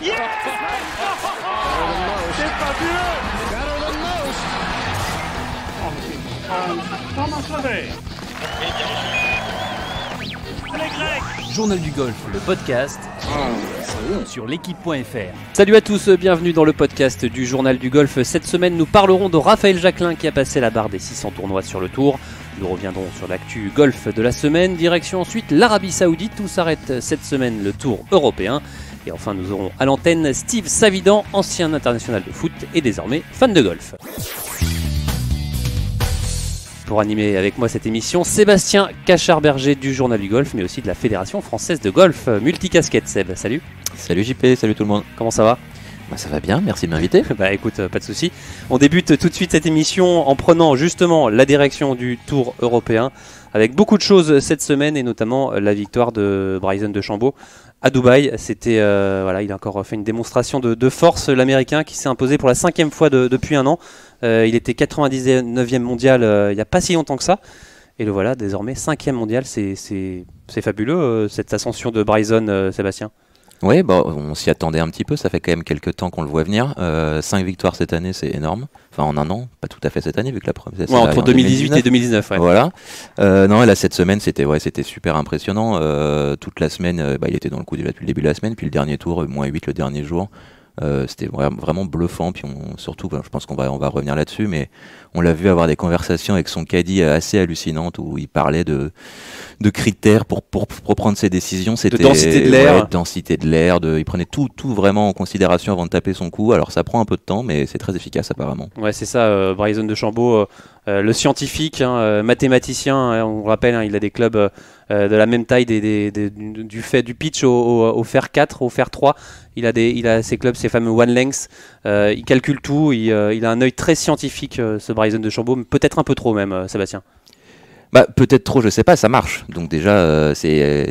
Yeah! C'est fabuleux! Thomas Levet. Journal du golf, le podcast sur l'équipe.fr. Salut à tous, bienvenue dans le podcast du Journal du golf. Cette semaine, nous parlerons de Raphaël Jacquelin qui a passé la barre des 600 tournois sur le tour. Nous reviendrons sur l'actu golf de la semaine. Direction ensuite l'Arabie Saoudite où s'arrête cette semaine le tour européen. Et enfin, nous aurons à l'antenne Steve Savidan, ancien international de foot et désormais fan de golf. Pour animer avec moi cette émission, Sébastien Cachard-Berger du Journal du Golf, mais aussi de la Fédération Française de Golf, multicasquette. Seb, salut. Salut JP, salut tout le monde. Comment ça va ? Bah ça va bien, merci de m'inviter. Bah écoute, pas de souci. On débute tout de suite cette émission en prenant justement la direction du Tour européen, avec beaucoup de choses cette semaine et notamment la victoire de Bryson DeChambeau à Dubaï. C'était, voilà, il a encore fait une démonstration de force, l'Américain qui s'est imposé pour la 5e fois depuis un an. Il était 99e mondial il n'y a pas si longtemps que ça. Et le voilà, désormais 5e mondial. C'est fabuleux cette ascension de Bryson, Sébastien. Oui, bah, on s'y attendait un petit peu, ça fait quand même quelques temps qu'on le voit venir. 5 victoires cette année, c'est énorme. Enfin en un an, pas tout à fait cette année vu que la première... Ouais, entre 2018 et 2019. Ouais. Voilà. Non, là cette semaine c'était super impressionnant. Toute la semaine, il était dans le coup depuis le début de la semaine, puis le dernier tour, -8 le dernier jour. C'était vraiment bluffant, puis surtout, je pense qu'on va revenir là-dessus, mais on l'a vu avoir des conversations avec son caddie assez hallucinantes où il parlait de critères pour prendre ses décisions. C'était de densité de l'air. Ouais, densité de l'air, il prenait tout vraiment en considération avant de taper son coup. Alors ça prend un peu de temps, mais c'est très efficace apparemment. Ouais, c'est ça, Bryson DeChambeau, le scientifique, mathématicien, on rappelle, il a des clubs de la même taille du pitch au fer 4, au fer 3. Il a ses clubs, ses fameux one length. Il calcule tout. Il a un œil très scientifique, ce Bryson DeChambeau, peut-être un peu trop même, Sébastien. Bah, peut-être trop, je sais pas, ça marche. Donc déjà, c'est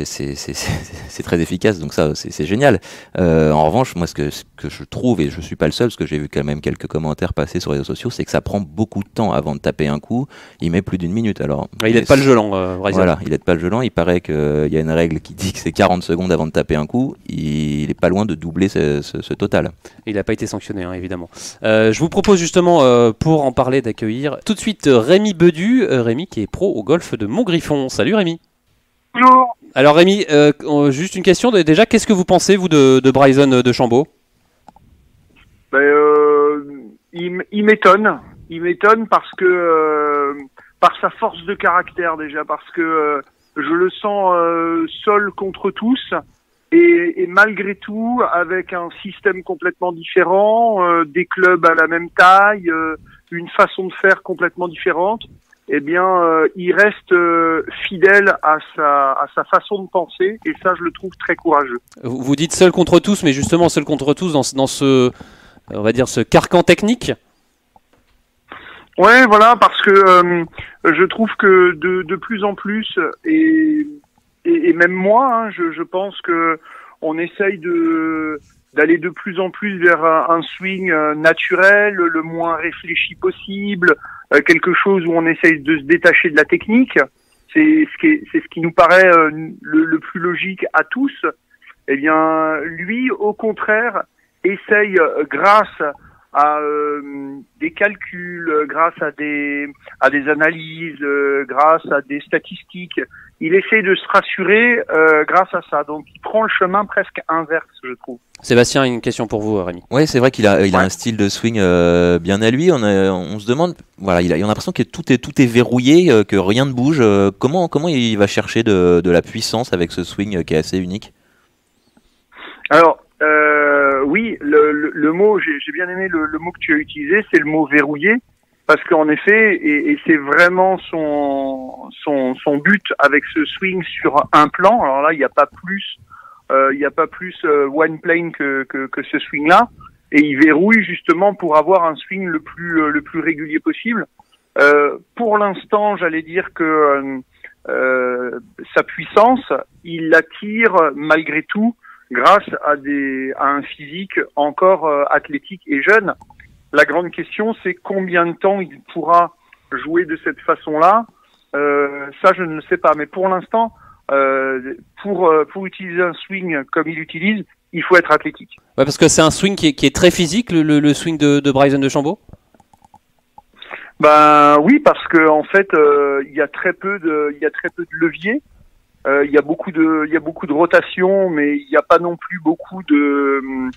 très efficace, donc ça, c'est génial. En revanche, moi, ce que je trouve, et je suis pas le seul, parce que j'ai vu quand même quelques commentaires passer sur les réseaux sociaux, c'est que ça prend beaucoup de temps avant de taper un coup. Il met plus d'une minute. Alors, il n'aide pas le gelant, Bryson. Voilà, il n'aide pas le gelant. Il paraît qu'il y a une règle qui dit que c'est 40 secondes avant de taper un coup. Il est pas loin de doubler ce total. Il n'a pas été sanctionné, hein, évidemment. Je vous propose justement, pour en parler, d'accueillir tout de suite Rémi Bedu. Rémi qui est pro au golf de Montgriffon. Salut Rémi. Bonjour. Alors Rémi, juste une question. Déjà, qu'est-ce que vous pensez, vous, de Bryson DeChambeau ? Il m'étonne. Il m'étonne parce que par sa force de caractère déjà, parce que je le sens seul contre tous et malgré tout avec un système complètement différent, des clubs à la même taille, une façon de faire complètement différente. Eh bien, il reste fidèle à sa façon de penser et ça, je le trouve très courageux. Vous dites seul contre tous, mais justement seul contre tous dans ce, on va dire, ce carcan technique. Ouais, voilà, parce que je trouve que de plus en plus et même moi, hein, je pense que on essaye d'aller de plus en plus vers un swing naturel, le moins réfléchi possible, quelque chose où on essaye de se détacher de la technique. C'est ce qui nous paraît le plus logique à tous. Eh bien, lui, au contraire, essaye grâce à des calculs, grâce à des analyses, grâce à des statistiques. Il essaie de se rassurer grâce à ça. Donc, il prend le chemin presque inverse, je trouve. Sébastien, une question pour vous, Rémi. Oui, c'est vrai qu'il a un style de swing bien à lui. On se demande, voilà, il a l'impression que tout est verrouillé, que rien ne bouge. Comment il va chercher de la puissance avec ce swing qui est assez unique ? Alors, oui, le mot, j'ai bien aimé le mot que tu as utilisé, c'est le mot verrouillé, parce qu'en effet, et c'est vraiment son but avec ce swing sur un plan. Alors là, il n'y a pas plus one plane que ce swing-là, et il verrouille justement pour avoir un swing le plus régulier possible. Pour l'instant, j'allais dire que sa puissance, il la tire malgré tout grâce à un physique encore athlétique et jeune. La grande question, c'est combien de temps il pourra jouer de cette façon-là. Ça, je ne le sais pas. Mais pour l'instant, pour utiliser un swing comme il utilise, il faut être athlétique. Ouais, parce que c'est un swing qui est très physique, le swing de Bryson DeChambeau. Ben oui, parce que en fait, il y a très peu de levier. Il y a beaucoup de rotation, mais il n'y a pas non plus beaucoup de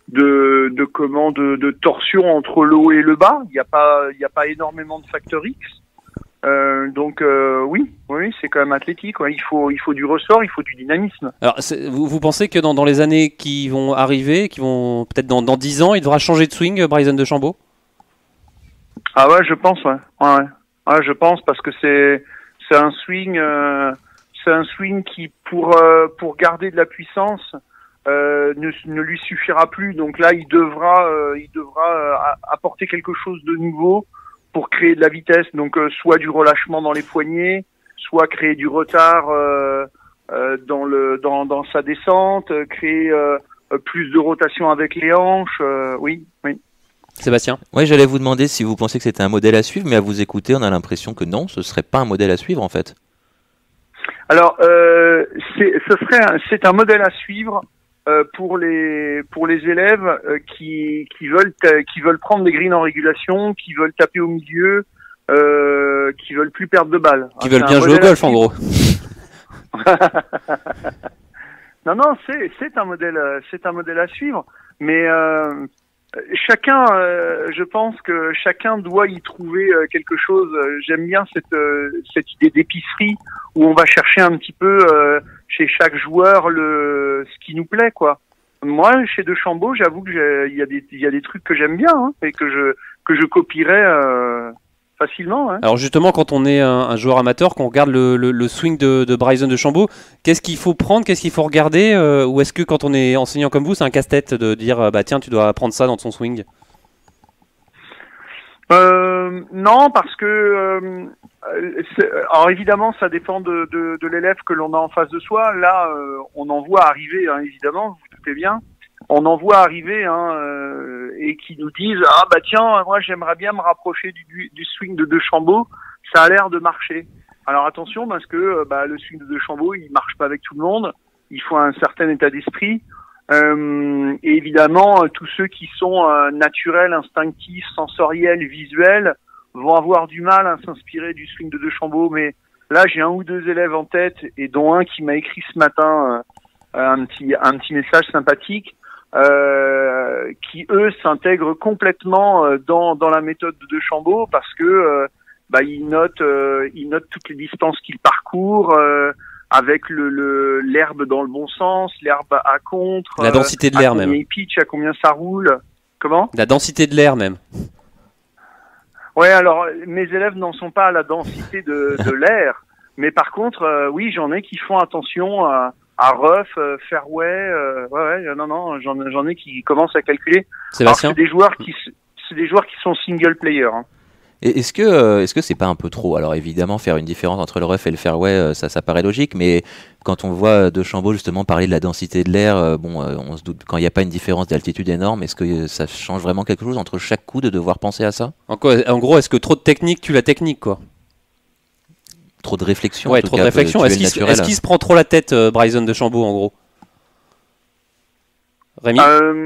torsion entre le haut et le bas. Il n'y a pas énormément de facteurs X. Donc oui, c'est quand même athlétique. Ouais. Il faut du ressort, il faut du dynamisme. Alors, vous pensez que dans les années qui vont arriver, qui vont peut-être dans 10 ans, il devra changer de swing, Bryson DeChambeau? Ah ouais, je pense, ouais. Ouais, je pense parce que c'est un swing, qui pour garder de la puissance ne lui suffira plus. Donc là, il devra apporter quelque chose de nouveau pour créer de la vitesse. Donc soit du relâchement dans les poignets, soit créer du retard dans sa descente, créer plus de rotation avec les hanches. Oui. Sébastien? Ouais, j'allais vous demander si vous pensez que c'était un modèle à suivre, mais à vous écouter, on a l'impression que non, ce serait pas un modèle à suivre en fait. Alors, c'est un modèle à suivre pour les élèves qui veulent prendre des greens en régulation, qui veulent taper au milieu, qui veulent plus perdre de balles. Qui veulent bien jouer au golf en gros. Non, c'est un modèle à suivre, mais chacun, je pense que chacun doit y trouver quelque chose. J'aime bien cette idée d'épicerie où on va chercher un petit peu chez chaque joueur ce qui nous plaît, quoi. Moi, chez DeChambeau, j'avoue que il y a des trucs que j'aime bien, hein, et que je copierais facilement. Hein. Alors justement, quand on est un joueur amateur, qu'on regarde le swing de Bryson DeChambeau, qu'est-ce qu'il faut prendre, qu'est-ce qu'il faut regarder, ou est-ce que quand on est enseignant comme vous, c'est un casse-tête de dire bah tiens, tu dois apprendre ça dans ton swing? Non, parce que alors évidemment, ça dépend de l'élève que l'on a en face de soi. Là, on en voit arriver, hein, évidemment, vous vous doutez bien. On en voit arriver et qui nous disent ah bah tiens, moi j'aimerais bien me rapprocher du swing de DeChambeau, ça a l'air de marcher. Alors attention parce que le swing de DeChambeau il marche pas avec tout le monde, il faut un certain état d'esprit et évidemment tous ceux qui sont naturels, instinctifs, sensoriels, visuels vont avoir du mal à s'inspirer du swing de DeChambeau. Mais là j'ai un ou deux élèves en tête et dont un qui m'a écrit ce matin un petit message sympathique. Qui eux s'intègrent complètement dans la méthode de DeChambeau parce que ils notent toutes les distances qu'ils parcourent avec l'herbe dans le bon sens, l'herbe à contre, la densité de l'air même. Il pitch, à combien ça roule. Comment? La densité de l'air même. Ouais, alors mes élèves n'en sont pas à la densité de l'air, mais par contre oui, j'en ai qui font attention à rough, fairway, non, j'en ai qui commencent à calculer. Sébastien? C'est des joueurs qui sont single player. Hein. Et est-ce que c'est pas un peu trop? Alors évidemment, faire une différence entre le rough et le fairway, ça paraît logique, mais quand on voit DeChambeau justement parler de la densité de l'air, on se doute quand il n'y a pas une différence d'altitude énorme, est-ce que ça change vraiment quelque chose entre chaque coup de devoir penser à ça? En gros, est-ce que trop de technique tue la technique, quoi? Trop de réflexion. Ouais, trop de réflexion. Est-ce qu'il se prend trop la tête, Bryson DeChambeau, en gros? Rémi?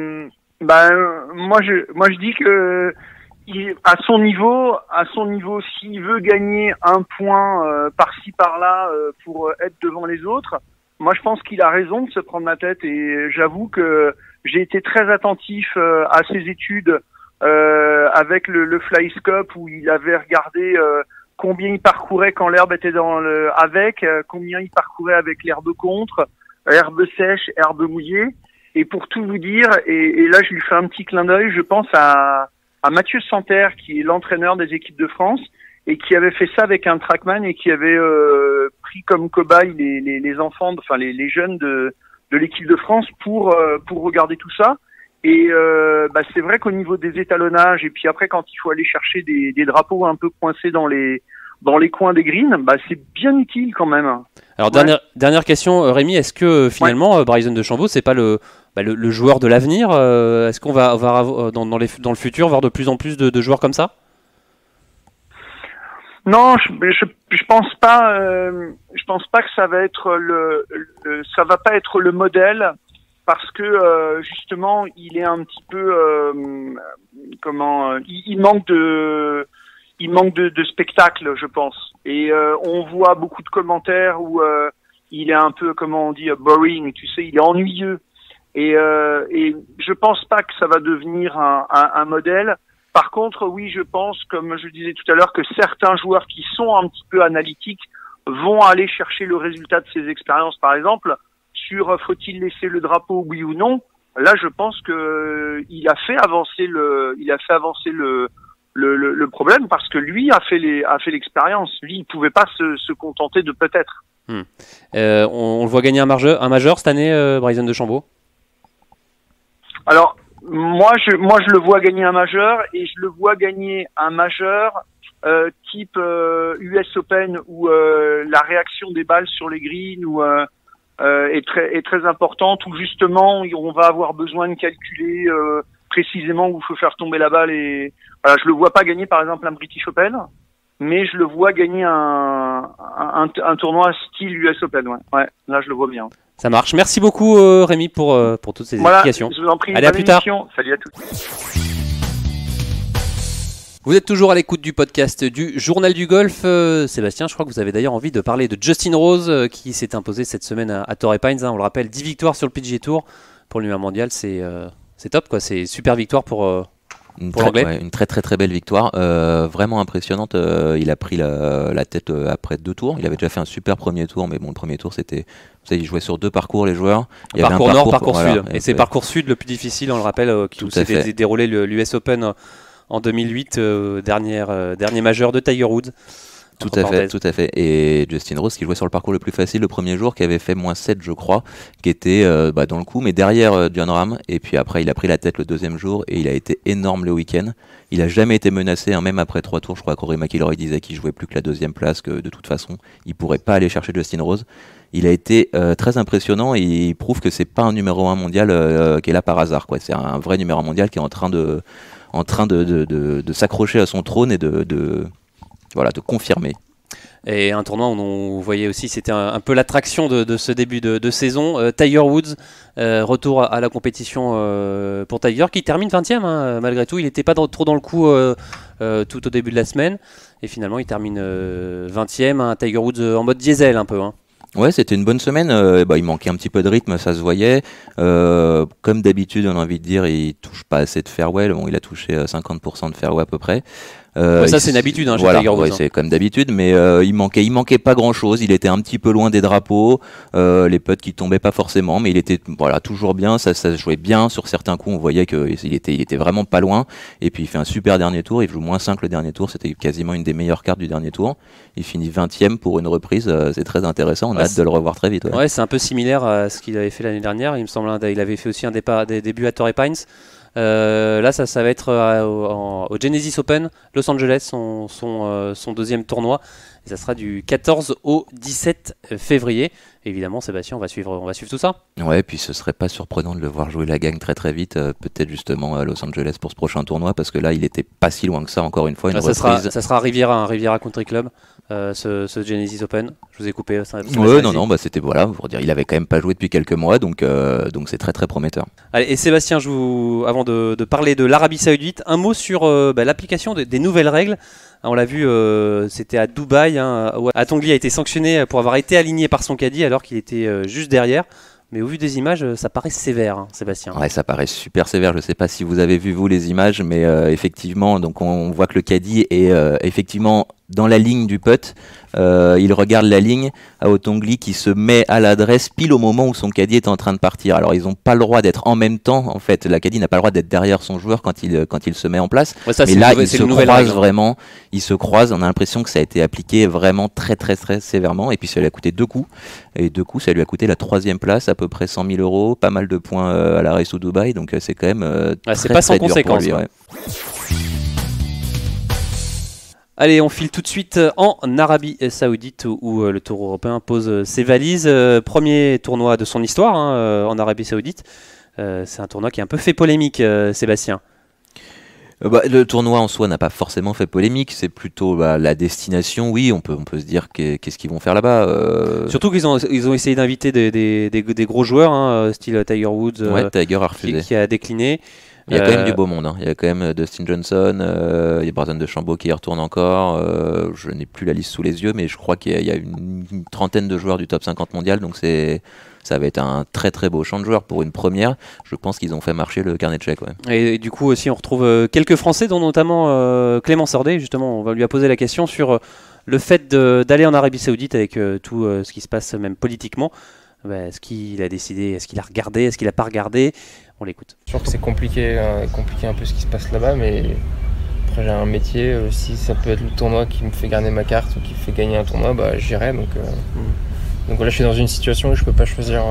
Moi je dis que à son niveau, s'il veut gagner un point par-ci par-là pour être devant les autres, moi je pense qu'il a raison de se prendre la tête. Et j'avoue que j'ai été très attentif à ses études avec le Flyscope où il avait regardé combien il parcourait quand l'herbe était combien il parcourait avec l'herbe contre, herbe sèche, herbe mouillée. Et pour tout vous dire, et là je lui fais un petit clin d'œil, je pense à Mathieu Santerre, qui est l'entraîneur des équipes de France, et qui avait fait ça avec un Trackman et qui avait pris comme cobaye les enfants, enfin les jeunes de l'équipe de France pour regarder tout ça. Et c'est vrai qu'au niveau des étalonnages, et puis après quand il faut aller chercher des drapeaux un peu coincés dans les coins des greens, c'est bien utile quand même. Alors dernière question, Rémi, est-ce que finalement Bryson DeChambeau c'est pas le joueur de l'avenir? Est-ce qu'on va dans le futur voir de plus en plus de joueurs comme ça? Non, je pense pas. Je pense pas que ça va être ça va pas être le modèle. parce que justement il est un petit peu il manque de spectacle, je pense. Et on voit beaucoup de commentaires où il est un peu, comment on dit, boring, tu sais, il est ennuyeux. Et je pense pas que ça va devenir un modèle. Par contre, oui, je pense, comme je disais tout à l'heure, que certains joueurs qui sont un petit peu analytiques vont aller chercher le résultat de ces expériences. Par exemple, sur faut-il laisser le drapeau, oui ou non. Là, je pense que il a fait avancer le problème parce que lui a fait l'expérience. Lui, il pouvait pas se contenter de peut-être. On le voit gagner un majeur cette année, Bryson DeChambeau. Alors, moi, je le vois gagner un majeur et je le vois gagner un majeur type US Open où la réaction des balles sur les greens est très importante, où justement on va avoir besoin de calculer précisément où il faut faire tomber la balle. Et voilà, je le vois pas gagner par exemple un British Open, mais je le vois gagner un tournoi style US Open. Ouais, là je le vois bien. Ça marche. Merci beaucoup Rémi pour toutes ces explications. Je vous en prie. Allez, à plus tard. Salut à tous. Vous êtes toujours à l'écoute du podcast du Journal du Golf. Sébastien, je crois que vous avez d'ailleurs envie de parler de Justin Rose qui s'est imposé cette semaine à Torrey Pines. On le rappelle, 10 victoires sur le PGA Tour. Pour le numéro mondial, c'est top, quoi. C'est super victoire pour l'anglais. Ouais, une très très très belle victoire, vraiment impressionnante. Il a pris la tête après 2 tours. Il avait déjà fait un super premier tour, mais bon, le premier tour c'était, vous savez, ils jouaient sur 2 parcours les joueurs. Il y avait parcours un nord, parcours voilà, sud. Et c'est parcours sud le plus difficile, on le rappelle, qui s'était déroulé l'US Open en 2008, dernier majeur de Tiger Woods. Tout à fait. Et Justin Rose qui jouait sur le parcours le plus facile le premier jour, qui avait fait -7 je crois, qui était dans le coup, mais derrière Jon Rahm. Et puis après il a pris la tête le deuxième jour et il a été énorme le week-end. Il a jamais été menacé, même après 3 tours. Je crois qu'Rory McIlroy disait qu'il jouait plus que la deuxième place, que de toute façon il pourrait pas aller chercher Justin Rose. Il a été très impressionnant et il prouve que c'est pas un numéro 1 mondial qui est là par hasard, quoi. C'est un vrai numéro 1 mondial qui est en train de s'accrocher à son trône et de confirmer. Et un tournoi où on voyait aussi, c'était un peu l'attraction de ce début de saison. Tiger Woods, retour à la compétition pour Tiger, qui termine 20e, hein, malgré tout. Il n'était pas trop dans le coup tout au début de la semaine. Et finalement, il termine 20e, un Tiger Woods en mode diesel un peu. Hein. Ouais, c'était une bonne semaine. Il manquait un petit peu de rythme, ça se voyait. Comme d'habitude, on a envie de dire, il touche pas assez de fairway. Bon, il a touché 50% de fairway à peu près. Ça c'est une habitude chez Tiger Woods. Ouais, c'est comme d'habitude, mais il manquait pas grand chose. Il était un petit peu loin des drapeaux, les putts qui tombaient pas forcément, mais il était toujours bien. Ça se jouait bien sur certains coups. On voyait qu'il était vraiment pas loin. Et puis il fait un super dernier tour. Il joue -5 le dernier tour. C'était quasiment une des meilleures cartes du dernier tour. Il finit 20e pour une reprise. C'est très intéressant. On a hâte de le revoir très vite. Ouais, c'est un peu similaire à ce qu'il avait fait l'année dernière. Il me semble, il avait fait aussi des débuts à Torrey Pines. Là, ça va être au Genesis Open, Los Angeles, son deuxième tournoi. Et ça sera du 14 au 17 février. Évidemment, Sébastien, on va suivre tout ça. Ouais, et puis ce serait pas surprenant de le voir jouer la gagne très très vite, peut-être justement à Los Angeles pour ce prochain tournoi, parce que là, il était pas si loin que ça, encore une fois. Ça sera Riviera Country Club, ce Genesis Open. Je vous ai coupé. C'était pour dire, il avait quand même pas joué depuis quelques mois, donc c'est très très prometteur. Allez, et Sébastien, avant de parler de l'Arabie Saoudite, un mot sur l'application des nouvelles règles. On l'a vu, c'était à Dubaï. Atongli a été sanctionné pour avoir été aligné par son caddie alors qu'il était juste derrière. Mais au vu des images, ça paraît sévère, hein, Sébastien. Ouais, ça paraît super sévère. Je ne sais pas si vous avez vu, vous, les images, mais effectivement, donc on voit que le caddie est effectivement dans la ligne du putt. Il regarde la ligne à Otongli qui se met à l'adresse pile au moment où son caddie est en train de partir. Alors, ils n'ont pas le droit d'être en même temps. En fait, la caddie n'a pas le droit d'être derrière son joueur quand il se met en place. Ouais, ça, mais là, ils se croisent vraiment. Ils se croisent. On a l'impression que ça a été appliqué vraiment très, très, très sévèrement. Et puis, ça lui a coûté 2 coups. Et 2 coups, ça lui a coûté la 3e place, à peu près 100 000 €, pas mal de points à la Race au Dubaï. Donc, c'est quand même c'est pas sans conséquence. Ouais. Allez, on file tout de suite en Arabie Saoudite où le Tour européen pose ses valises. Premier tournoi de son histoire en Arabie Saoudite. C'est un tournoi qui a un peu fait polémique, Sébastien. Le tournoi en soi n'a pas forcément fait polémique, c'est plutôt la destination. Oui, on peut se dire qu'est-ce qu'ils vont faire là-bas. Surtout qu'ils ont essayé d'inviter des gros joueurs, hein, style Tiger Woods, Ouais, Tiger a refusé. qui a décliné. Il y a quand même du beau monde, hein. Il y a quand même Dustin Johnson, il y a Bryson DeChambeau qui y retourne encore. Je n'ai plus la liste sous les yeux, mais je crois qu'il y a une trentaine de joueurs du top 50 mondial, donc ça va être un très très beau champ de joueurs pour une première. Je pense qu'ils ont fait marcher le carnet de chèques. Ouais. Et du coup aussi on retrouve quelques Français, dont notamment Clément Sordet. Justement, on va lui poser la question sur le fait d'aller en Arabie Saoudite avec tout ce qui se passe même politiquement. Est-ce qu'il a décidé, est-ce qu'il a regardé, est-ce qu'il n'a pas regardé? On l'écoute. Je trouve que c'est compliqué un peu ce qui se passe là-bas, mais après j'ai un métier, si ça peut être le tournoi qui me fait garder ma carte ou qui me fait gagner un tournoi, j'irai. Donc voilà, je suis dans une situation où je peux pas choisir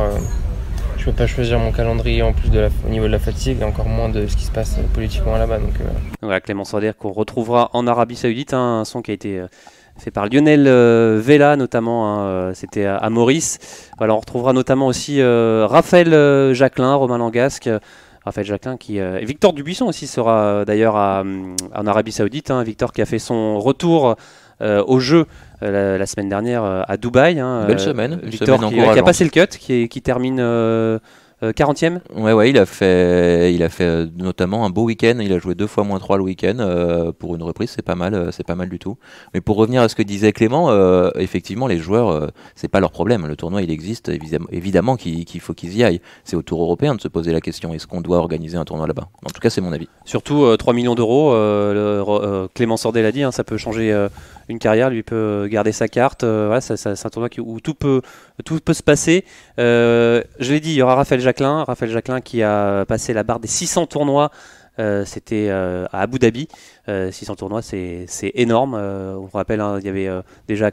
mon calendrier en plus au niveau de la fatigue et encore moins de ce qui se passe politiquement là-bas. Voilà, Clément Sordet qu'on retrouvera en Arabie Saoudite, un son qui a été fait par Lionel Vela notamment, hein, c'était à Maurice. Voilà, on retrouvera notamment aussi Raphaël Jacquelin, Romain Langasque. Raphaël Jacquelin et Victor Dubuisson aussi sera d'ailleurs en Arabie Saoudite, hein. Victor qui a fait son retour au jeu la semaine dernière à Dubaï, hein. Belle semaine, Victor semaine qui a passé le cut, qui termine 40e. Ouais, il a fait notamment un beau week-end. Il a joué 2 fois -3 le week-end. Pour une reprise, c'est pas mal du tout. Mais pour revenir à ce que disait Clément, effectivement, les joueurs, c'est pas leur problème. Le tournoi, il existe, évidemment qu'il faut qu'ils y aillent. C'est au Tour européen de se poser la question, est-ce qu'on doit organiser un tournoi là-bas? En tout cas, c'est mon avis. Surtout 3 millions d'euros, Clément Sordet l'a dit, hein, ça peut changer une carrière, lui peut garder sa carte. Voilà, c'est un tournoi où tout peut se passer. Je l'ai dit, il y aura Raphaël Jacquelin qui a passé la barre des 600 tournois. C'était à Abu Dhabi. 600 tournois, c'est énorme. On vous rappelle, hein, il y avait déjà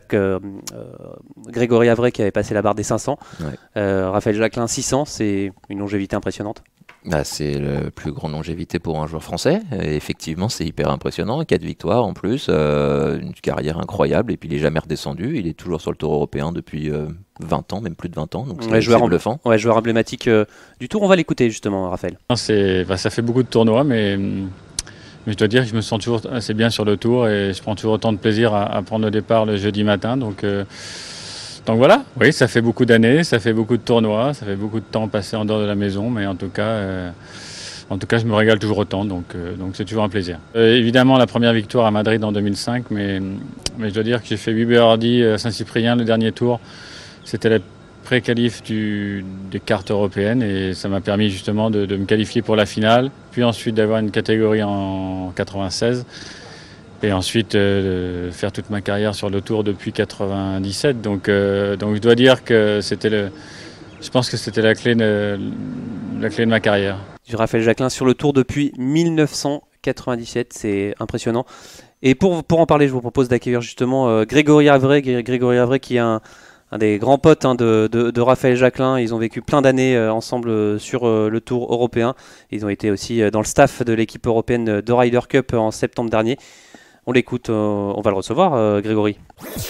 Grégory Avray qui avait passé la barre des 500. Ouais. Raphaël Jacquelin, 600, c'est une longévité impressionnante. C'est la plus grande longévité pour un joueur français. Et effectivement, c'est hyper impressionnant. 4 victoires en plus, une carrière incroyable. Et puis, il n'est jamais redescendu. Il est toujours sur le Tour européen depuis 20 ans, même plus de 20 ans. Donc, c'est bluffant. Ouais, joueur emblématique du Tour. On va l'écouter justement, Raphaël. Ça fait beaucoup de tournois, mais je dois dire que je me sens toujours assez bien sur le Tour et je prends toujours autant de plaisir à prendre le départ le jeudi matin. Donc voilà, oui, ça fait beaucoup d'années, ça fait beaucoup de tournois, ça fait beaucoup de temps passé en dehors de la maison, mais en tout cas, je me régale toujours autant, donc c'est toujours un plaisir. Évidemment, la première victoire à Madrid en 2005, mais je dois dire que j'ai fait 8 birdies à Saint-Cyprien le dernier tour. C'était la pré-qualif des cartes européennes et ça m'a permis justement de me qualifier pour la finale, puis ensuite d'avoir une catégorie en 96. Et ensuite faire toute ma carrière sur le Tour depuis 97. Donc je dois dire que je pense que c'était la clé de ma carrière. Raphaël Jacquelin sur le Tour depuis 1997, c'est impressionnant. Et pour en parler, je vous propose d'accueillir justement Grégory Avray qui est un des grands potes, hein, de Raphaël Jacquelin. Ils ont vécu plein d'années ensemble sur le Tour européen. Ils ont été aussi dans le staff de l'équipe européenne de Ryder Cup en septembre dernier. On l'écoute, on va le recevoir, Grégory.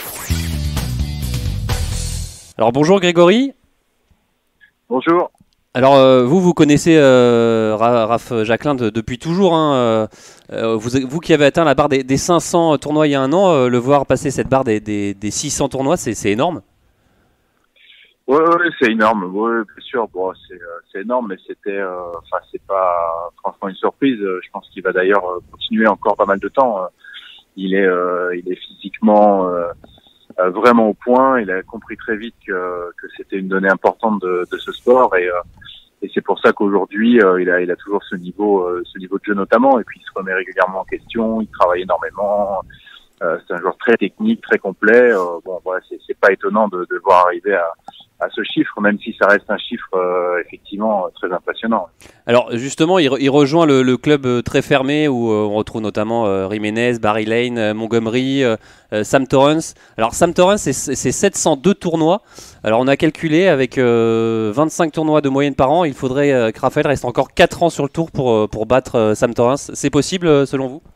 Alors bonjour Grégory. Bonjour. Alors vous connaissez Raph Jacquelin depuis toujours, hein, vous qui avez atteint la barre des 500 tournois il y a un an, le voir passer cette barre des 600 tournois, c'est énorme. Ouais, c'est énorme. Ouais, bien sûr. Bon, c'est énorme, mais c'est pas franchement une surprise. Je pense qu'il va d'ailleurs continuer encore pas mal de temps. Il est physiquement vraiment au point. Il a compris très vite que c'était une donnée importante de ce sport et c'est pour ça qu'aujourd'hui il a toujours ce niveau de jeu notamment. Et puis il se remet régulièrement en question. Il travaille énormément. C'est un joueur très technique, très complet. Bon, voilà, c'est pas étonnant de voir arriver à ce chiffre, même si ça reste un chiffre effectivement très impressionnant. Alors justement, il rejoint le club très fermé où on retrouve notamment Jiménez, Barry Lane, Montgomery, Sam Torrance. Alors Sam Torrance, c'est 702 tournois. Alors on a calculé avec 25 tournois de moyenne par an, il faudrait que Raphaël reste encore 4 ans sur le tour pour battre Sam Torrance. C'est possible selon vous?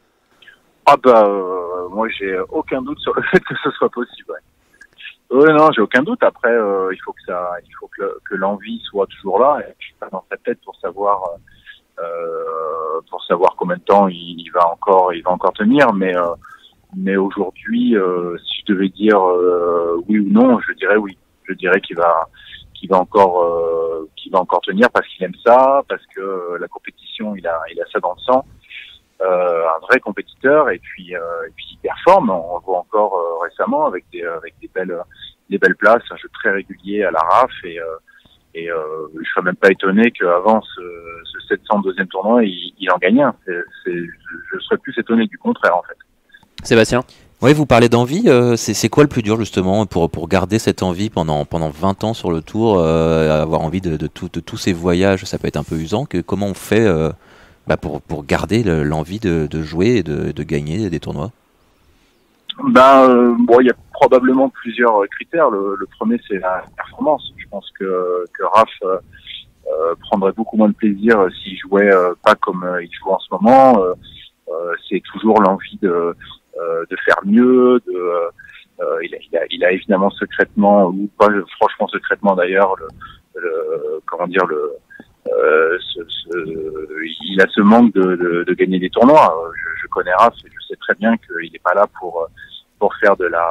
Moi j'ai aucun doute sur le fait que ce soit possible. Ouais. Oui, non, j'ai aucun doute. Après, il faut que l'envie soit toujours là. Et je suis pas dans sa tête pour savoir pour savoir combien de temps il va encore tenir, mais aujourd'hui, si je devais dire oui ou non, je dirais oui. Je dirais qu'il va encore tenir parce qu'il aime ça, parce que la compétition, il a ça dans le sang. Un vrai compétiteur, et puis il performe. On le voit encore récemment avec des belles places, un jeu très régulier à la RAF, et je serais même pas étonné qu'avant ce 702e tournoi, il en gagne un. Je serais plus étonné du contraire, en fait. Sébastien? Oui, vous parlez d'envie. C'est quoi le plus dur justement pour garder cette envie pendant 20 ans sur le tour, avoir envie de tous ces voyages? Ça peut être un peu usant. Comment on fait pour garder l'envie de jouer et de gagner des tournois? Il y a probablement plusieurs critères. Le premier, c'est la performance. Je pense que Raph prendrait beaucoup moins de plaisir s'il jouait pas comme il joue en ce moment. C'est toujours l'envie de faire mieux. Il a évidemment secrètement, ou pas franchement secrètement d'ailleurs, il a ce manque de gagner des tournois. Je connais Raph et je sais très bien qu'il n'est pas là pour faire de la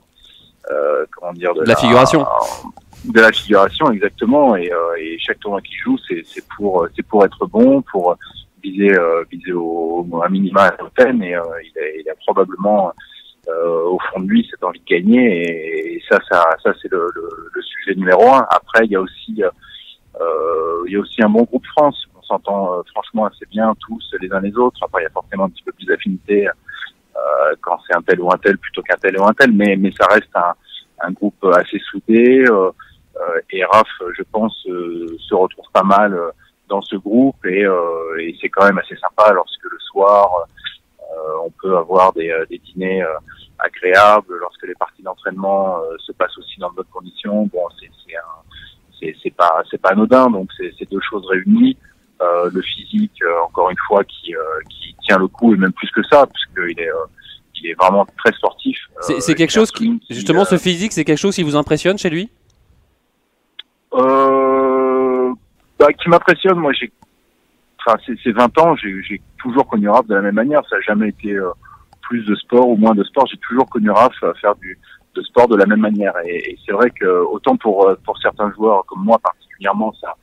figuration. De la figuration, exactement. Et chaque tournoi qu'il joue, c'est pour être bon, pour viser à minima à l'antenne, et il a probablement au fond de lui cette envie de gagner, et ça c'est le sujet numéro un. Après, il y a aussi un bon groupe France. On s'entend franchement assez bien tous les uns les autres. Après, il y a forcément un petit peu plus d'affinité quand c'est un tel ou un tel plutôt qu'un tel ou un tel, mais ça reste un groupe assez soudé, et Raph, je pense, se retrouve pas mal dans ce groupe, et c'est quand même assez sympa lorsque le soir on peut avoir des dîners agréables, lorsque les parties d'entraînement se passent aussi dans de bonnes conditions. Bon, c'est pas anodin, donc c'est deux choses réunies. Le physique, encore une fois, qui tient le coup, et même plus que ça, puisqu'il est vraiment très sportif. C'est quelque chose justement, ce physique, c'est quelque chose qui vous impressionne chez lui? Qui m'impressionne, moi, ces 20 ans, j'ai toujours connu Raph de la même manière. Ça n'a jamais été plus de sport ou moins de sport. J'ai toujours connu Raph faire de sport de la même manière. Et c'est vrai que autant pour certains joueurs comme moi particulièrement, ça,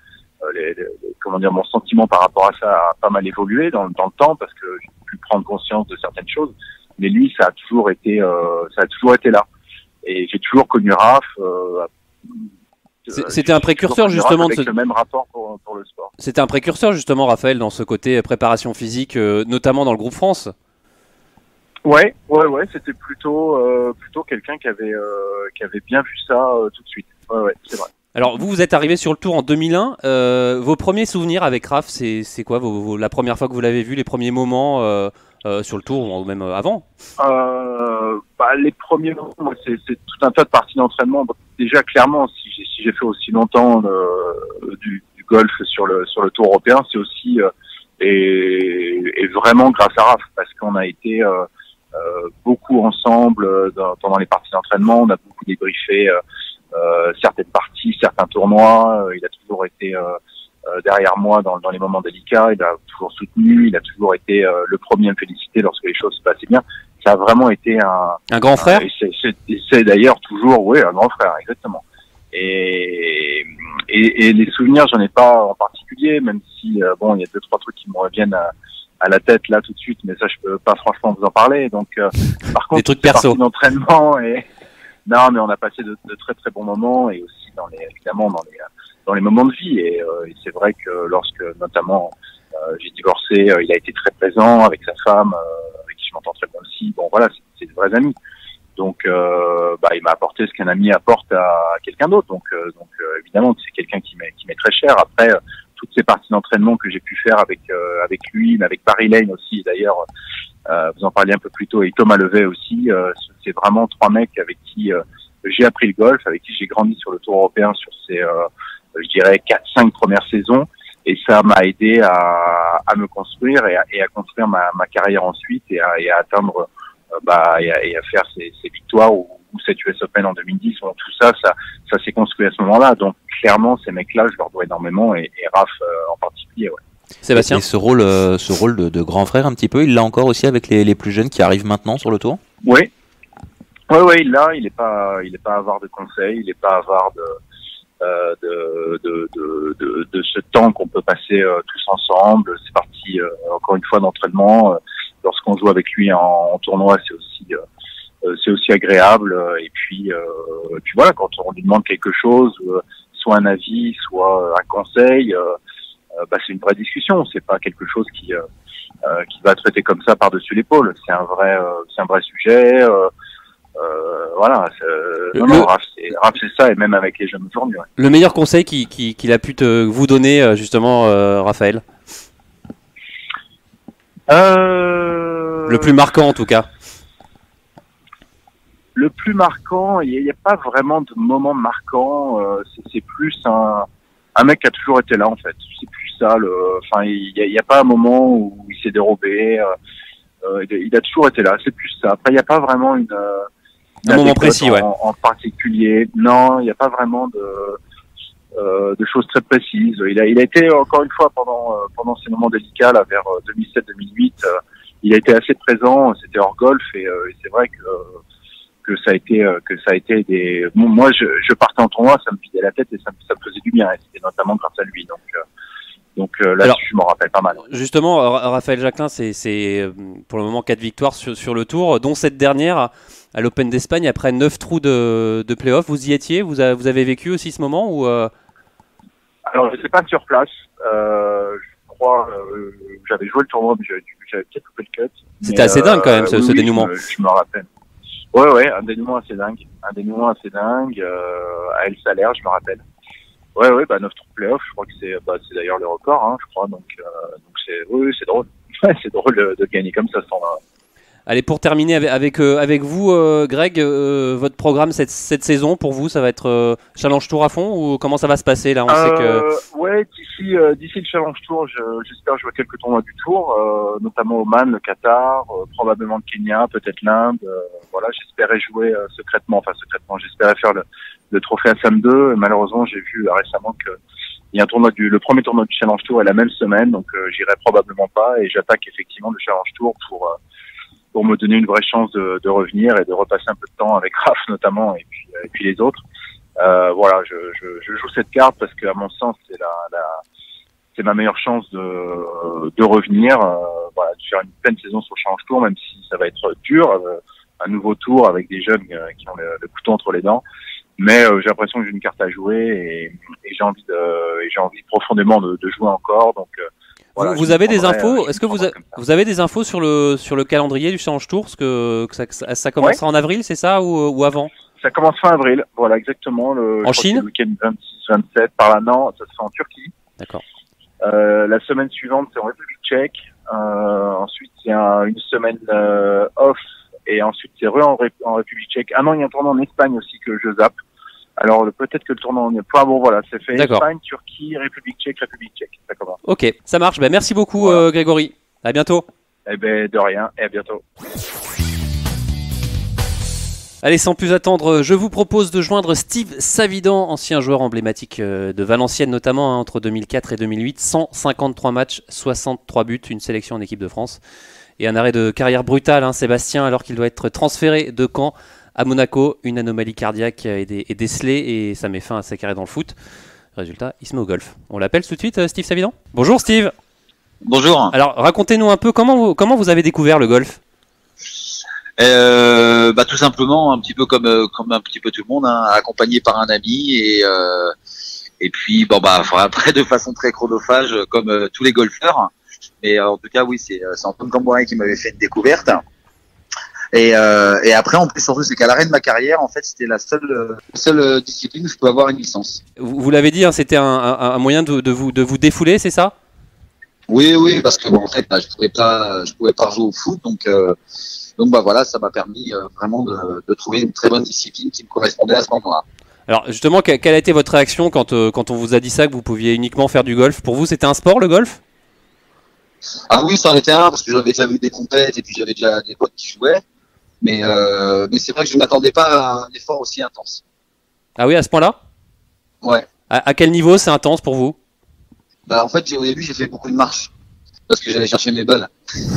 mon sentiment par rapport à ça a pas mal évolué dans le temps, parce que j'ai pu prendre conscience de certaines choses. Mais lui, ça a toujours été là. Et j'ai toujours connu Raph. C'était un précurseur justement avec le même rapport pour le sport. C'était un précurseur justement, Raphaël, dans ce côté préparation physique, notamment dans le groupe France. Ouais, c'était plutôt quelqu'un qui avait bien vu ça tout de suite. Ouais, c'est vrai. Alors vous êtes arrivé sur le tour en 2001. Vos premiers souvenirs avec Raph, c'est quoi la première fois que vous l'avez vu, les premiers moments sur le tour, ou même avant? Les premiers moments, moi, c'est tout un tas de parties d'entraînement. Déjà, clairement, si j'ai fait aussi longtemps du golf sur le tour européen, c'est aussi et vraiment grâce à Raph, parce qu'on a été beaucoup ensemble pendant les parties d'entraînement. On a beaucoup débriefé certaines parties, certains tournois. Il a toujours été derrière moi dans les moments délicats. Il a toujours soutenu. Il a toujours été le premier à me féliciter lorsque les choses se passaient bien. Ça a vraiment été un grand frère. C'est d'ailleurs toujours, oui, un grand frère, exactement. Et les souvenirs, j'en ai pas en particulier, même si il y a 2-3 trucs qui me reviennent à la tête là tout de suite, mais ça je peux pas franchement vous en parler. Donc par contre, des trucs perso, d'entraînement, non, mais on a passé de très très bons moments, et aussi évidemment dans les moments de vie, et c'est vrai que lorsque notamment j'ai divorcé, il a été très présent avec sa femme, avec qui je m'entends très bien aussi. Bon voilà, c'est de vrais amis. Donc il m'a apporté ce qu'un ami apporte à quelqu'un d'autre. Donc évidemment que c'est quelqu'un qui m'est très cher. Après toutes ces parties d'entraînement que j'ai pu faire avec lui, mais avec Barry Lane aussi d'ailleurs, vous en parliez un peu plus tôt, et Thomas Levet aussi, c'est vraiment 3 mecs avec qui j'ai appris le golf, avec qui j'ai grandi sur le tour européen sur ces je dirais 4-5 premières saisons, et ça m'a aidé à me construire et à construire ma carrière ensuite, et à atteindre et à faire ces victoires ou cette US Open en 2010. Donc, tout ça s'est construit à ce moment-là. Donc clairement, ces mecs-là, je leur dois énormément, et Raph en particulier. Ouais. Sébastien. Et ce rôle de grand frère un petit peu, il l'a encore aussi avec les plus jeunes qui arrivent maintenant sur le tour. Oui, il est pas avare de conseils, il est pas avare de ce temps qu'on peut passer tous ensemble. C'est parti encore une fois d'entraînement. Lorsqu'on joue avec lui en tournoi, c'est aussi agréable. Et puis voilà, quand on lui demande quelque chose, soit un avis, soit un conseil, c'est une vraie discussion. C'est pas quelque chose qui va traiter comme ça par-dessus l'épaule. C'est un vrai sujet. Voilà, Raph c'est ça, et même avec les jeunes aujourd'hui. Ouais. Le meilleur conseil qu'il a pu vous donner justement, Raphaël. Le plus marquant en tout cas. Le plus marquant, il n'y a pas vraiment de moment marquant. C'est plus un mec qui a toujours été là en fait. C'est plus ça. Il n'y a pas un moment où il s'est dérobé. Il a toujours été là. C'est plus ça. Après, il n'y a pas vraiment un moment précis, ouais. En particulier. Non, il n'y a pas vraiment de choses très précises. Il a été encore une fois pendant ces moments délicats là, vers 2007-2008. Il a été assez présent. C'était hors golf et c'est vrai que ça a été des. Bon, moi, je partais en tournoi, ça me vidait la tête et ça me faisait du bien. Et c'était notamment grâce à lui. Donc là, je m'en rappelle pas mal. Justement, Raphaël Jacquelin, c'est pour le moment 4 victoires sur le tour, dont cette dernière à l'Open d'Espagne après 9 trous de play-off. Vous y étiez? Vous avez vécu aussi ce moment ou Alors, je sais pas sur place. Je crois j'avais joué le tournoi, mais j'avais peut-être coupé le cut. C'était assez dingue quand même ce dénouement. Je me rappelle. Ouais, un dénouement assez dingue. À El Saler, je me rappelle. Ouais, 9 trous de play-off, je crois que c'est d'ailleurs le record, hein, je crois. Donc c'est drôle. C'est drôle de gagner comme ça, ce temps-là. Allez, pour terminer avec vous, Greg, votre programme cette saison, pour vous, ça va être Challenge Tour à fond ou comment ça va se passer là? On sait que... Ouais, d'ici le Challenge Tour, j'espère jouer quelques tournois du Tour, notamment Oman, le Qatar, probablement le Kenya, peut-être l'Inde. Voilà, j'espérais jouer secrètement, j'espérais faire le trophée Assam 2. Malheureusement, j'ai vu récemment que il y a le premier tournoi du Challenge Tour est la même semaine, donc j'irai probablement pas et j'attaque effectivement le Challenge Tour pour me donner une vraie chance de revenir et de repasser un peu de temps avec Raph notamment et puis les autres. Voilà, je joue cette carte parce que à mon sens c'est ma meilleure chance de revenir, voilà, de faire une pleine saison sur le Challenge Tour, même si ça va être dur, un nouveau tour avec des jeunes qui ont le couteau entre les dents. Mais j'ai l'impression que j'ai une carte à jouer et j'ai envie profondément de jouer encore. Donc voilà, vous avez des infos? Est-ce que vous avez des infos sur le calendrier du Challenge Tour? Parce que ça commencera en avril, c'est ça, ou avant? Ça commence fin avril, voilà, exactement. En Chine? Le week-end 26-27 par là, non, ça sera en Turquie. D'accord. La semaine suivante, c'est en République tchèque. Ensuite, il y a une semaine off. Et ensuite, c'est en République tchèque. Ah non, il y a un tournoi en Espagne aussi que je zappe. Alors, peut-être que le tournoi en Espagne, bon voilà, c'est fait. Espagne, Turquie, République tchèque. Ça commence. Ok, ça marche. Merci beaucoup, voilà. Grégory. À bientôt. De rien, et à bientôt. Allez, sans plus attendre, je vous propose de joindre Steve Savidan, ancien joueur emblématique de Valenciennes notamment, entre 2004 et 2008. 153 matchs, 63 buts, une sélection en équipe de France. Et un arrêt de carrière brutal, Sébastien, alors qu'il doit être transféré de Caen à Monaco. Une anomalie cardiaque est décelée et ça met fin à sa carrière dans le foot. Résultat, il se met au golf. On l'appelle tout de suite, Steve Savidan. Bonjour Steve. Bonjour. Alors racontez-nous un peu comment vous avez découvert le golf. Tout simplement un petit peu comme un petit peu tout le monde, accompagné par un ami et puis après de façon très chronophage comme tous les golfeurs. Mais en tout cas, oui, c'est Antoine Cambourin qui m'avait fait une découverte. Et après, en plus, surtout, c'est qu'à l'arrêt de ma carrière, en fait, c'était la seule discipline où je pouvais avoir une licence. Vous l'avez dit, c'était un moyen de vous défouler, c'est ça? Oui, parce que en fait, je pouvais pas jouer au foot, donc voilà, ça m'a permis vraiment de trouver une très bonne discipline qui me correspondait à ce moment-là. Alors justement, quelle a été votre réaction quand on vous a dit ça, que vous pouviez uniquement faire du golf? Pour vous, c'était un sport, le golf? Ah oui, ça en était un, parce que j'avais déjà vu des compètes et puis j'avais déjà des potes qui jouaient. Mais c'est vrai que je ne m'attendais pas à un effort aussi intense. Ah oui, à ce point-là? Ouais. À quel niveau c'est intense pour vous? Bah, en fait, au début, j'ai fait beaucoup de marches parce que j'allais chercher mes balles.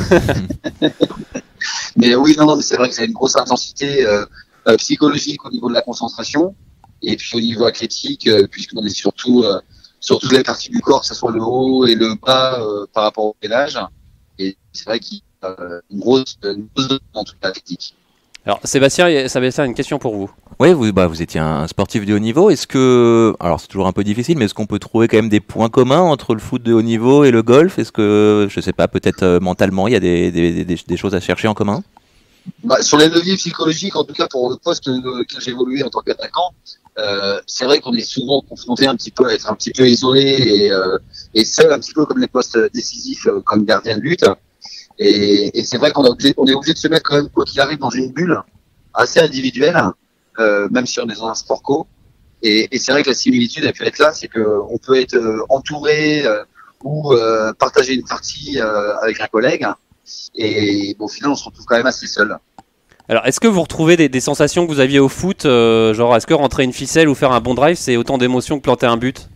Mais oui, non, mais c'est vrai que c'est une grosse intensité psychologique au niveau de la concentration et puis au niveau athlétique, puisqu'on est surtout sur toutes les parties du corps, que ce soit le haut et le bas par rapport au gainage. Et c'est vrai qu'il y a une grosse dose en toute l'athlétique. Alors Sébastien, une question pour vous. Oui, vous étiez un sportif de haut niveau. Est-ce que, alors c'est toujours un peu difficile, mais est-ce qu'on peut trouver quand même des points communs entre le foot de haut niveau et le golf? Est-ce que, je sais pas, peut-être mentalement, il y a des choses à chercher en commun? Bah, sur les leviers psychologiques, en tout cas pour le poste que j'ai évolué en tant qu'attaquant, c'est vrai qu'on est souvent confronté un petit peu à être un petit peu isolé et seul un petit peu comme les postes décisifs comme gardien de but. Et c'est vrai qu'on est obligé de se mettre quand même, quoi qu'il arrive, dans une bulle assez individuelle, même si on est dans un sport co. Et c'est vrai que la similitude a pu être là, c'est qu'on peut être entouré ou partager une partie avec un collègue. Et bon, au final, on se retrouve quand même assez seul. Alors, est-ce que vous retrouvez des sensations que vous aviez au foot, genre est-ce que rentrer une ficelle ou faire un bon drive, c'est autant d'émotions que planter un but?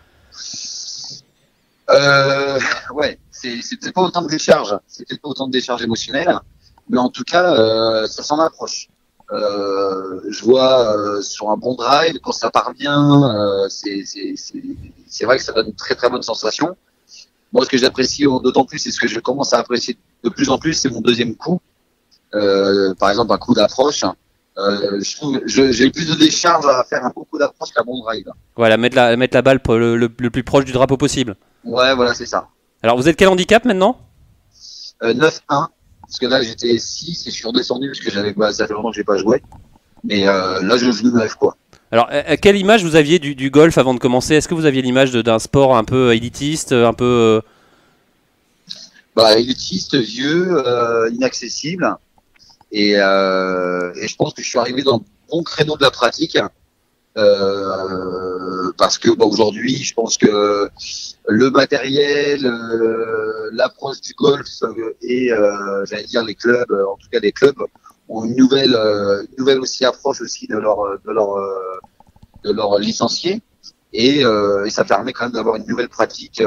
Ouais, c'est peut-être pas autant de décharge, c'est peut-être pas autant de décharge émotionnelle, mais en tout cas, ça s'en approche. Je vois sur un bon drive, quand ça part bien, c'est vrai que ça donne une très très bonne sensation. Moi, ce que j'apprécie d'autant plus, et ce que je commence à apprécier de plus en plus, c'est mon deuxième coup. Par exemple, un coup d'approche. Je trouve, j'ai plus de décharge à faire un bon coup d'approche qu'un bon drive. Voilà, mettre la balle le plus proche du drapeau possible. Ouais, voilà, c'est ça. Alors, vous êtes quel handicap maintenant? 9-1. Parce que là, j'étais 6 et je suis redescendu parce que ça fait longtemps que j'ai pas joué. Mais là, je me lève, quoi. Alors, quelle image vous aviez du golf avant de commencer? Est-ce que vous aviez l'image d'un sport un peu élitiste, un peu... Bah, élitiste, vieux, inaccessible. Et je pense que je suis arrivé dans le bon créneau de la pratique. Parce que aujourd'hui, je pense que le matériel, l'approche du golf et j'allais dire les clubs, en tout cas les clubs, ont une nouvelle aussi approche aussi de leurs licenciés et ça permet quand même d'avoir une nouvelle pratique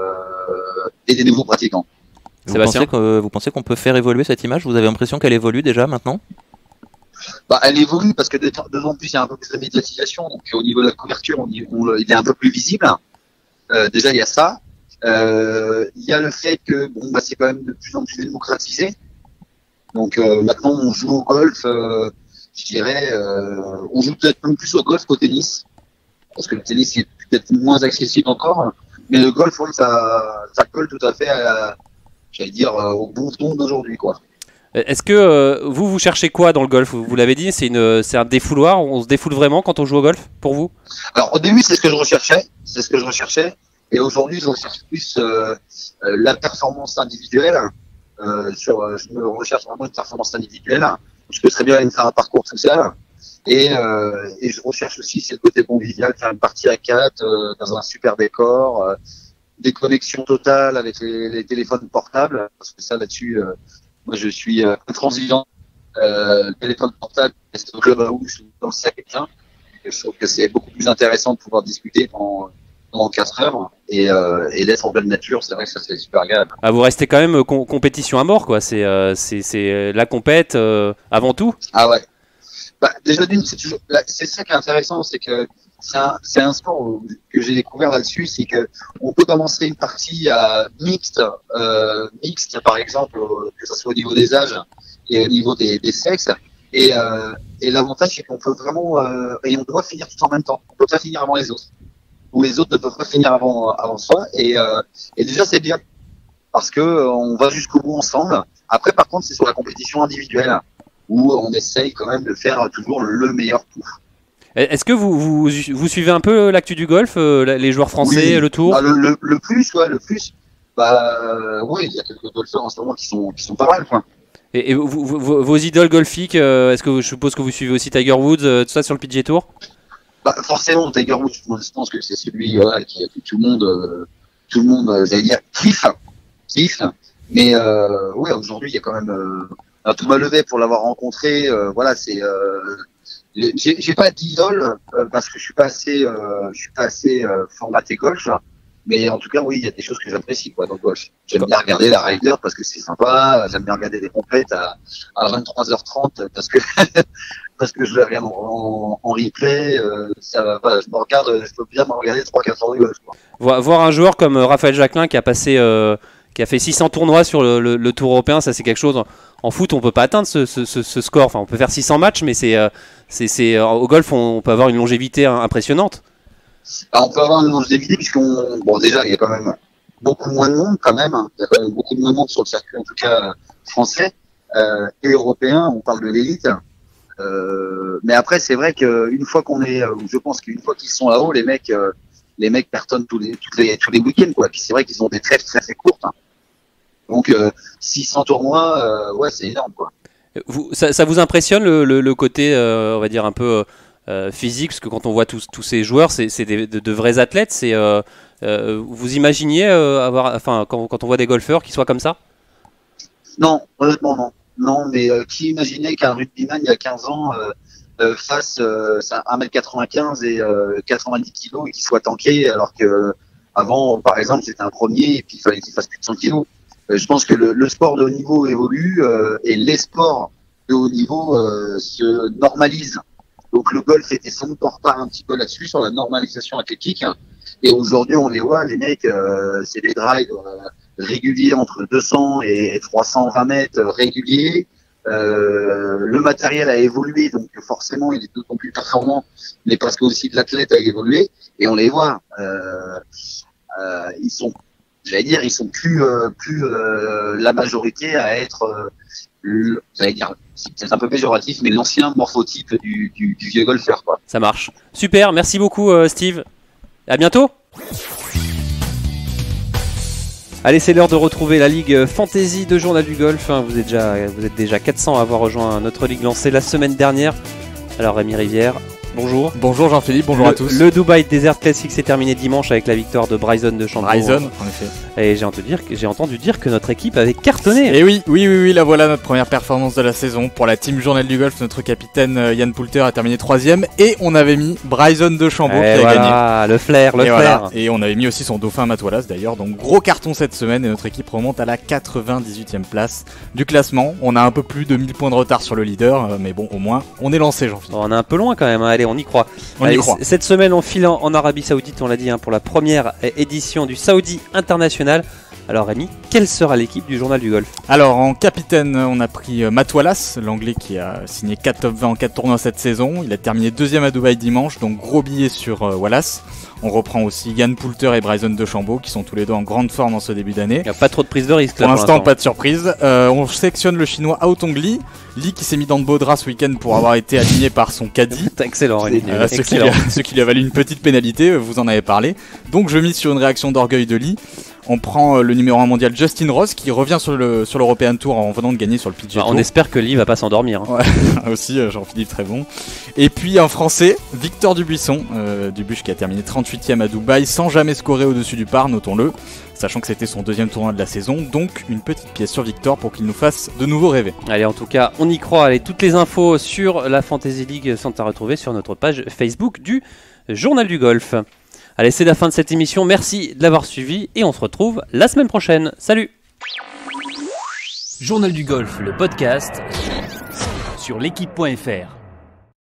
et des nouveaux pratiquants. Vous pensez qu'on peut faire évoluer cette image? Vous avez l'impression qu'elle évolue déjà maintenant? Bah, elle évolue parce que de plus en plus il y a un peu plus de médiatisation, donc au niveau de la couverture, il est un peu plus visible. Déjà il y a ça. Il y a le fait que bon, bah, c'est quand même de plus en plus démocratisé. Donc maintenant on joue au golf, je dirais, on joue peut-être même plus au golf qu'au tennis, parce que le tennis est peut-être moins accessible encore, mais le golf, oui, ça colle tout à fait j'allais dire, au bon ton d'aujourd'hui, quoi. Est-ce que vous cherchez quoi dans le golf? Vous l'avez dit, c'est un défouloir, on se défoule vraiment quand on joue au golf, pour vous? Alors au début, c'est ce que je recherchais, et aujourd'hui, je recherche plus la performance individuelle. Je me recherche vraiment une performance individuelle. Je peux très bien faire un parcours tout seul. Et je recherche aussi c'est le côté convivial, faire une partie à 4 dans un super décor, des connexions totales avec les téléphones portables, parce que ça là-dessus, moi je suis intransigeant. Le téléphone portable, c'est au club où je suis dans le sac et quelqu'un. Je trouve que c'est beaucoup plus intéressant de pouvoir discuter pendant 4 heures et d'être en pleine nature. C'est vrai que ça c'est super agréable. Ah, vous restez quand même compétition à mort, quoi. C'est la compète avant tout. Ah ouais. Bah, déjà d'une, c'est ça qui est intéressant, c'est que c'est un sport que j'ai découvert là-dessus, c'est que on peut commencer une partie mixte, par exemple, que ce soit au niveau des âges et au niveau des sexes. Et l'avantage, c'est qu'on peut vraiment, et on doit finir tout en même temps. On peut pas finir avant les autres. Ou les autres ne peuvent pas finir avant soi. Et déjà, c'est bien. Parce que on va jusqu'au bout ensemble. Après, par contre, c'est sur la compétition individuelle où on essaye quand même de faire toujours le meilleur coup. Est-ce que vous suivez un peu l'actu du golf, les joueurs français, oui, le tour? Bah, le plus. Bah, oui, il y a quelques golfeurs en ce moment qui sont pas mal, quoi. Et vos idoles golfiques, est-ce que je suppose que vous suivez aussi Tiger Woods, tout ça sur le PGA Tour? Bah, forcément, Tiger Woods, je pense que c'est celui qui tout le monde, j'allais dire, kiffe. Mais ouais, aujourd'hui, il y a quand même Thomas Levet pour l'avoir rencontré. Voilà, c'est j'ai pas d'idole parce que je suis pas assez formaté golf. Mais en tout cas, oui, il y a des choses que j'apprécie, quoi, dans le golf. J'aime bien regarder la Ryder parce que c'est sympa. J'aime bien regarder des compètes à 23h30 parce que parce que je la regarde en replay. Ça va pas. Je peux bien me regarder 3-4 heures de golf, quoi. Voir un joueur comme Raphaël Jacquelin qui a fait 600 tournois sur le Tour européen, ça c'est quelque chose. En foot, on peut pas atteindre ce score. Enfin, on peut faire 600 matchs, mais au golf, on peut avoir une longévité impressionnante. Alors, on peut avoir une longévité déjà, il y a quand même beaucoup moins de monde, quand même. Il y a quand même beaucoup moins de monde sur le circuit, en tout cas français et européen. On parle de l'élite. Mais après, c'est vrai qu'une fois je pense qu'une fois qu'ils sont là-haut, les mecs cartonnent tous les week-ends, quoi. Puis c'est vrai qu'ils ont des trêves très très courtes. Hein. Donc 600 tournois, ouais, c'est énorme, quoi. Ça vous impressionne le côté, on va dire un peu physique, parce que quand on voit tous ces joueurs, c'est de vrais athlètes. Vous imaginiez quand on voit des golfeurs qui soient comme ça? Non, honnêtement non. Non, mais qui imaginait qu'un rugbyman il y a 15 ans fasse 1m95 et 90 kg et qu'il soit tanké, alors que avant, par exemple, c'était un premier et puis il fallait qu'il fasse plus de 100 kg. Je pense que le sport de haut niveau évolue et les sports de haut niveau se normalisent. Donc le golf était sans doute en retard un petit peu là-dessus, sur la normalisation athlétique. Et aujourd'hui, on les voit, les mecs, c'est des drives réguliers entre 200 et 320 mètres réguliers. Le matériel a évolué, donc forcément, il est d'autant plus performant, mais parce que aussi l'athlète a évolué. Et on les voit, ils sont plus la majorité à être, c'est peut-être un peu péjoratif, mais l'ancien morphotype du vieux golfeur, quoi. Ça marche. Super, merci beaucoup Steve. À bientôt. Allez, c'est l'heure de retrouver la Ligue Fantasy de Journal du Golf. Vous êtes déjà 400 à avoir rejoint notre Ligue lancée la semaine dernière. Alors Rémi Rivière, bonjour. Bonjour Jean-Philippe, bonjour à tous. Le Dubai Desert Classic s'est terminé dimanche avec la victoire de Bryson de Chambeau. Bryson, en effet. Et j'ai entendu dire que notre équipe avait cartonné. Et oui, la voilà notre première performance de la saison. Pour la team Journal du Golf, notre capitaine Yann Poulter a terminé 3ème. Et on avait mis Bryson de Chambeau qui a gagné. Le flair. Voilà. Et on avait mis aussi son dauphin Matt Wallace d'ailleurs. Donc gros carton cette semaine et notre équipe remonte à la 98e place du classement. On a un peu plus de 1000 points de retard sur le leader. Mais bon, au moins, on est lancé, Jean-Philippe. On est un peu loin quand même. Allez, on y croit. Cette semaine, on file en Arabie Saoudite, on l'a dit, pour la première édition du Saudi International. Alors Rémi, quelle sera l'équipe du Journal du Golf? Alors en capitaine, on a pris Matt Wallace, l'anglais qui a signé 4 top 20 en 4 tournois cette saison. Il a terminé 2ème à Dubaï dimanche, donc gros billet sur Wallace. On reprend aussi Yann Poulter et Bryson DeChambeau qui sont tous les deux en grande forme en ce début d'année. Il n'y a pas trop de prise de risque là, pour l'instant, pas de surprise. On sélectionne le chinois Hao Tong Lee. Lee qui s'est mis dans de beaux draps ce week-end pour avoir été aligné par son caddie. Excellent, ce qui lui a valu une petite pénalité, vous en avez parlé. Donc je mise sur une réaction d'orgueil de Lee. On prend le numéro 1 mondial Justin Rose qui revient sur l'European Tour en venant de gagner sur le PGA Tour. On espère que Lee va pas s'endormir. Ouais, aussi Jean-Philippe très bon. Et puis un Français, Victor Dubuisson, Dubuche qui a terminé 38ème à Dubaï sans jamais scorer au-dessus du par, notons-le. Sachant que c'était son 2ème tournoi de la saison, donc une petite pièce sur Victor pour qu'il nous fasse de nouveau rêver. Allez, en tout cas, on y croit. Allez, toutes les infos sur la Fantasy League sont à retrouver sur notre page Facebook du Journal du Golf. Allez, c'est la fin de cette émission. Merci de l'avoir suivi et on se retrouve la semaine prochaine. Salut! Journal du Golf, le podcast sur l'équipe.fr.